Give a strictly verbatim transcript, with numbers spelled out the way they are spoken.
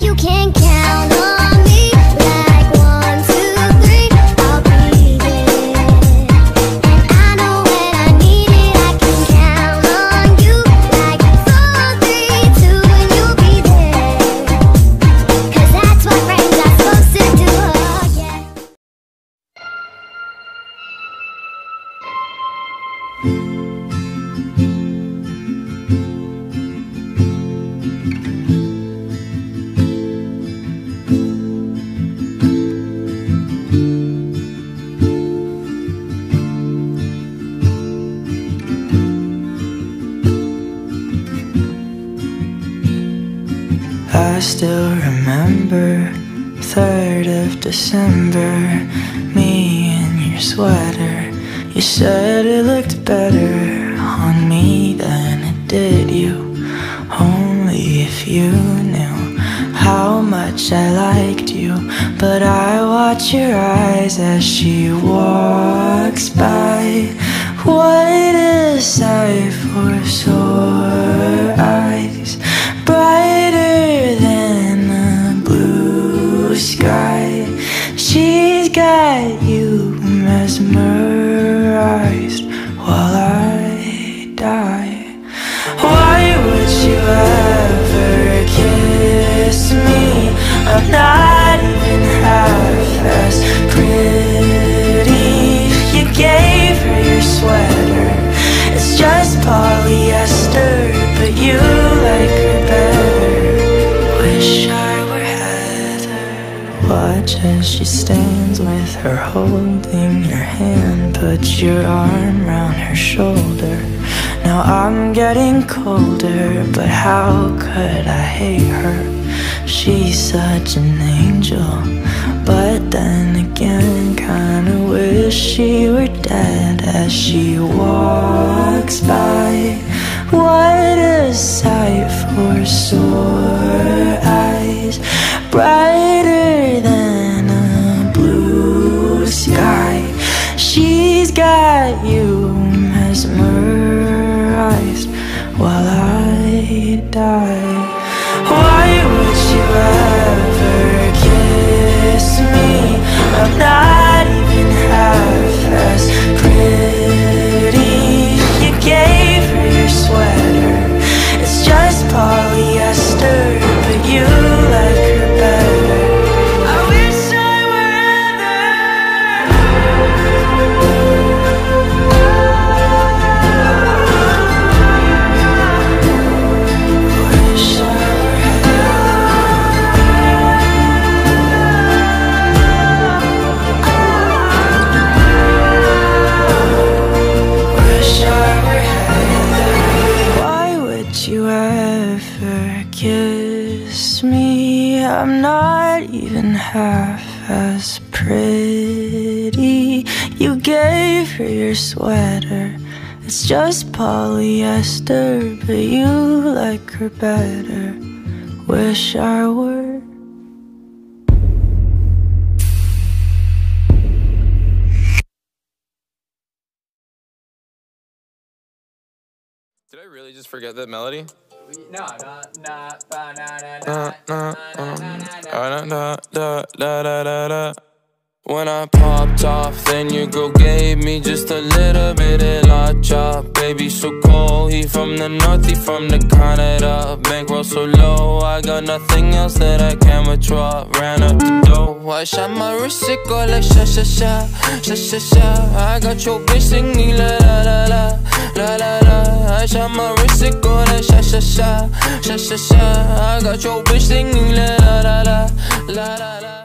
You can count on me like one, two, three, I'll be there. And I know when I need it, I can count on you like four, three, two, and you'll be there. Cause that's what friends are supposed to do, oh yeah. I still remember third of December, me in your sweater. You said it looked better on me than it did you. Only if you knew how much I liked you. But I watch your eyes as she walks by. What a sight for sore eyes, brighter than a blue sky. She's got you mesmerized while I die. Why would you ever kiss me? I'm not even half as pretty. You gave her your sweater, it's just polyester, but you like her better. Wish I were Heather. Watch as she stands with her holding your hand, put your arm round her shoulder. Now I'm getting colder, but how could I hate her? She's such an angel, but then again kinda wish she were dead as she walks by. What a sight for sore eyes, brighter than a blue sky. She's got you mesmerized while I die. Why would you ever kiss me? I'm not even half as pretty. You gave her your sweater, it's just polyester, but you like her better. I wish I were Wish I you ever kiss me? I'm not even half as pretty. You gave her your sweater, it's just polyester, but you like her better. Wish I were. Did I really just forget that melody? No, no, no, ba, na, na, Uh, When I popped off, then your girl gave me just a little bit of la chop. Baby so cold, he from the north, he from the Canada. Bankroll so low, I got nothing else that I can withdraw. Ran up the dough, I shot my wrist, it go like sha sha sha, sha sha sha. I got your bitch singing la la la la, la la la. I shot my wrist, it go like sha sha sha, sha sha sha. I got your bitch singing la la la la, la la la.